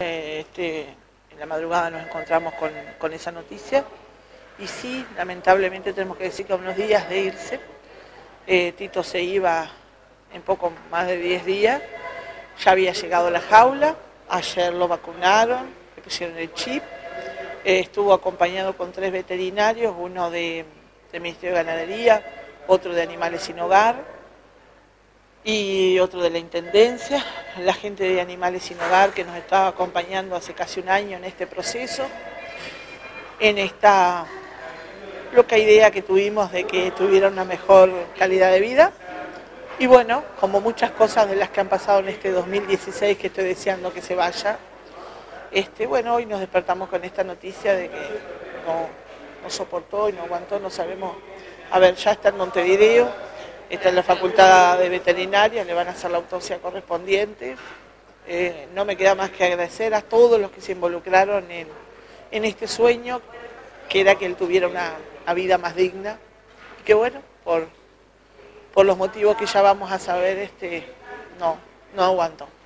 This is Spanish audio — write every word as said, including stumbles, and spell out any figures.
Este, en la madrugada nos encontramos con, con esa noticia y sí, lamentablemente tenemos que decir que a unos días de irse, eh, Tito se iba en poco más de diez días, ya había llegado a la jaula, ayer lo vacunaron, le pusieron el chip, eh, estuvo acompañado con tres veterinarios, uno de, del Ministerio de Ganadería, otro de Animales Sin Hogar, y otro de la Intendencia, la gente de Animales Sin Hogar que nos estaba acompañando hace casi un año en este proceso, en esta loca idea que tuvimos de que tuviera una mejor calidad de vida. Y bueno, como muchas cosas de las que han pasado en este dos mil dieciséis, que estoy deseando que se vaya, este, bueno, hoy nos despertamos con esta noticia de que no, no soportó y no aguantó, no sabemos. A ver, ya está en Montevideo, está en la Facultad de Veterinaria, le van a hacer la autopsia correspondiente. Eh, no me queda más que agradecer a todos los que se involucraron en, en este sueño, que era que él tuviera una, una vida más digna. Y que bueno, por, por los motivos que ya vamos a saber, este, no, no aguantó.